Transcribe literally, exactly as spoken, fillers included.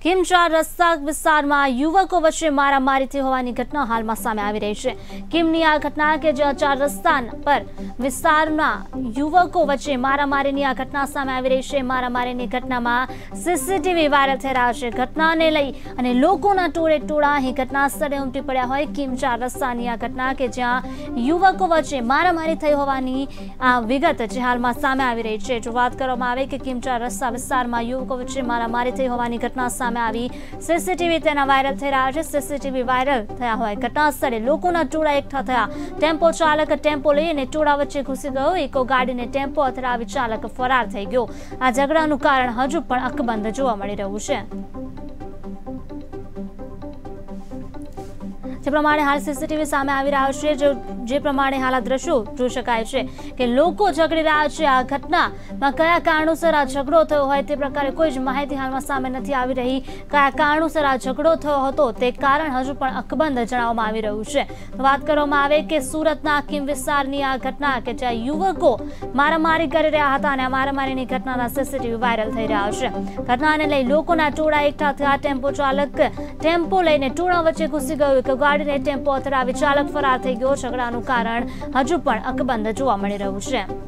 Kim ચાર રસ્તા વિસ્તારમાં યુવકો વચ્ચે મારામારી થઈ હોવાની ઘટના હાલમાં સામે આવી રહી છે। કિમની આ ઘટના કે જ્યાં ચાર રસ્તા પર વિસ્તારમાં યુવકો વચ્ચે મારામારીની આ ઘટના સામે આવી રહી છે। મારામારીની ઘટનામાં સીસીટીવી વાયરલ થઈ રહ્યા છે। ઘટનાને લઈ અને લોકોના ટોળે ટોળા અહીં ઘટના સ્થળે ઉમટી પડ્યા હોય। કિમ ચાર રસ્તાની આ ઘટના કે જ્યાં યુવકો વચ્ચે મારામારી થઈ હોવાની આ વિગત જે હાલમાં સામે આવી રહી છે। જો વાત કરવામાં આવે કે કિમ ચાર રસ્તા વિસ્તારમાં યુવકો વચ્ચે મારામારી થઈ હોવાની ઘટના સામે આવી, સીસીટીવી તેના વાયરલ થઈ રહ્યા છે। સીસીટીવી વાયરલ થયા હોય ઘટના સ્થળે લોકોના ટોળા એકઠા થયા। ટેમ્પો ચાલક ટેમ્પો લઈને ટોળા વચ્ચે ઘૂસી ગયો। ઇકો ગાડીને ટેમ્પો અથડાવી ચાલક ફરાર થઈ ગયો। આ ઝઘડાનું કારણ હજુ પણ અકબંધ જોવા મળી રહ્યું છે। જે પ્રમાણે હાલ સીસીટીવી સામે આવી રહ્યા છે, જો જે પ્રમાણે હાલ આ દ્રશ્યો જોઈ શકાય છે કે લોકો ઝઘડી રહ્યા છે। આ ઘટનામાં કયા કારણોસર આ ઝઘડો થયો હોય તે પ્રકારે કોઈ જ માહિતી હાલમાં સામે નથી આવી રહી। કયા કારણોસર આ ઝઘડો થયો હતો તે કારણ હજુ પણ અકબંધ જણાવવામાં આવી રહ્યું છે। વાત કરવામાં આવે કે સુરતના કિમ વિસ્તારની આ ઘટના કે જ્યાં યુવકો મારામારી કરી રહ્યા હતા અને આ મારામારીની ઘટનાના સીસીટીવી વાયરલ થઈ રહ્યા છે। ઘટનાને લઈ લોકોના ટોળા એકઠા થયા। ટેમ્પો ચાલક ટેમ્પો લઈને ટોળા વચ્ચે ઘૂસી ગયો। ગાડીને ટેમ્પો અથડાવી ચાલક ફરાર થઈ ગયો। ઝઘડાનું કારણ હજુ પણ અકબંધ જોવા મળી રહ્યું છે।